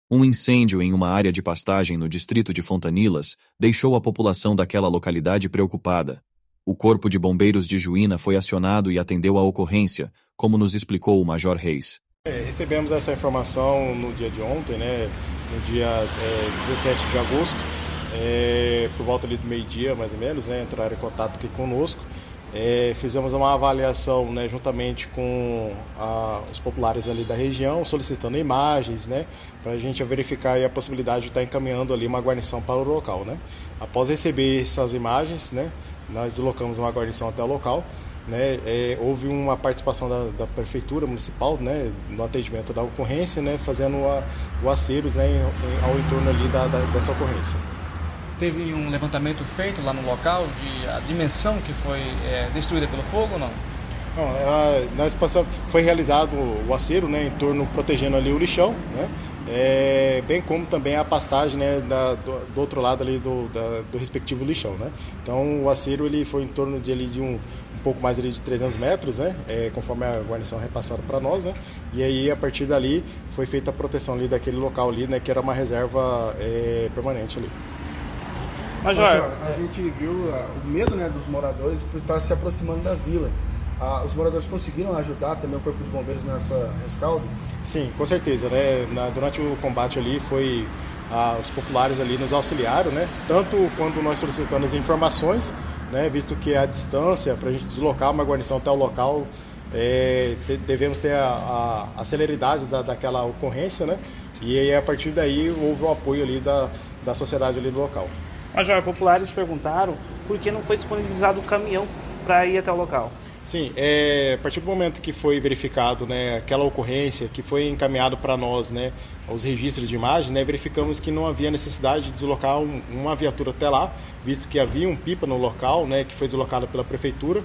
Um incêndio em uma área de pastagem no distrito de Fontanilas deixou a população daquela localidade preocupada. O Corpo de Bombeiros de Juína foi acionado e atendeu a ocorrência, como nos explicou o Major Reis. Recebemos essa informação no dia de ontem, né, no dia 17 de agosto, por volta ali do meio-dia, mais ou menos, né, entraram em contato aqui conosco. Fizemos uma avaliação, né, juntamente com os populares ali da região, solicitando imagens, né, para a gente verificar aí a possibilidade de estar encaminhando ali uma guarnição para o local, né. Após receber essas imagens, né, nós deslocamos uma guarnição até o local, né. Houve uma participação da prefeitura municipal, né, no atendimento da ocorrência, né, fazendo o aceros, né, ao entorno ali dessa ocorrência. Teve um levantamento feito lá no local de a dimensão que foi destruída pelo fogo ou não? Não, foi realizado o acero, né, em torno, protegendo ali o lixão, né, bem como também a pastagem, né, do outro lado ali do respectivo lixão, né. Então o acero ele foi em torno de um pouco mais ali de 300 metros, né, conforme a guarnição repassada para nós, né, e aí a partir dali foi feita a proteção ali daquele local ali, né, que era uma reserva permanente ali. Major, a gente viu o medo, né, dos moradores por estar se aproximando da vila. Os moradores conseguiram ajudar também o Corpo de Bombeiros nessa rescaldo? Sim, com certeza, né? Durante o combate ali os populares ali nos auxiliaram, né? Tanto quando nós solicitamos informações, né? Visto que a distância para a gente deslocar uma guarnição até o local, devemos ter a celeridade daquela ocorrência, né? E aí, a partir daí houve o apoio ali da sociedade ali do local. Major, populares perguntaram por que não foi disponibilizado o caminhão para ir até o local. Sim, a partir do momento que foi verificado, né, aquela ocorrência, que foi encaminhado para nós, né, os registros de imagem, né, verificamos que não havia necessidade de deslocar uma viatura até lá, visto que havia um pipa no local, né, que foi deslocado pela prefeitura,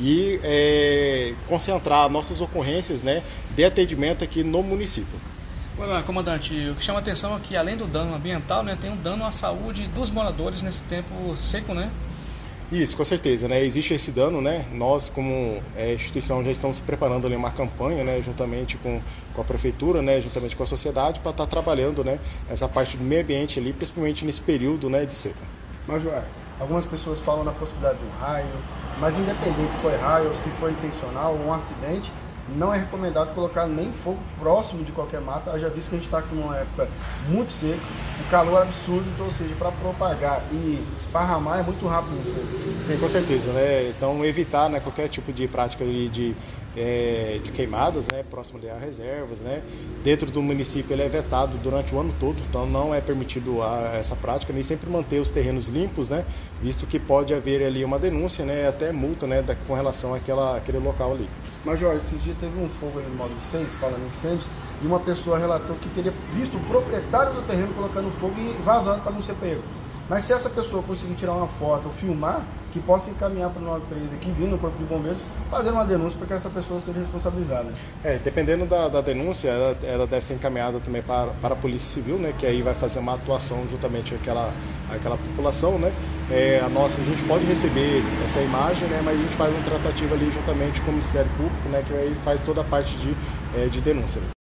e concentrar nossas ocorrências, né, de atendimento aqui no município. Olá, comandante, o que chama a atenção é que além do dano ambiental, né, tem um dano à saúde dos moradores nesse tempo seco, né? Isso, com certeza, né? Existe esse dano, né? Nós, como instituição, já estamos se preparando ali uma campanha, né? Juntamente com a prefeitura, né? Juntamente com a sociedade, para estar trabalhando, né? Essa parte do meio ambiente ali, principalmente nesse período, né, de seca. Major, algumas pessoas falam na possibilidade de um raio, mas independente se foi raio ou se foi intencional ou um acidente, não é recomendado colocar nem fogo próximo de qualquer mata. Já visto que a gente está com uma época muito seca, o calor absurdo, então, ou seja, para propagar e esparramar é muito rápido o fogo. Sim, com certeza, né? Então evitar, né, qualquer tipo de prática de queimadas, né, próximo a reservas, né? Dentro do município ele é vetado durante o ano todo, então não é permitido essa prática, nem sempre manter os terrenos limpos, né? Visto que pode haver ali uma denúncia, né, até multa, né, com relação àquele local ali. Major, esse dia teve um fogo ali no módulo 6, falando em incêndios, e uma pessoa relatou que teria visto o proprietário do terreno colocando fogo e vazando para não ser pego. Mas se essa pessoa conseguir tirar uma foto ou filmar, que possa encaminhar para o 93 aqui, vindo no Corpo de Bombeiros, fazer uma denúncia para que essa pessoa seja responsabilizada. Dependendo da denúncia, ela deve ser encaminhada também para a Polícia Civil, né, que aí vai fazer uma atuação juntamente com aquela população, né. A gente pode receber essa imagem, né, mas a gente faz um tratativo ali juntamente com o Ministério Público, né, que aí faz toda a parte de denúncia.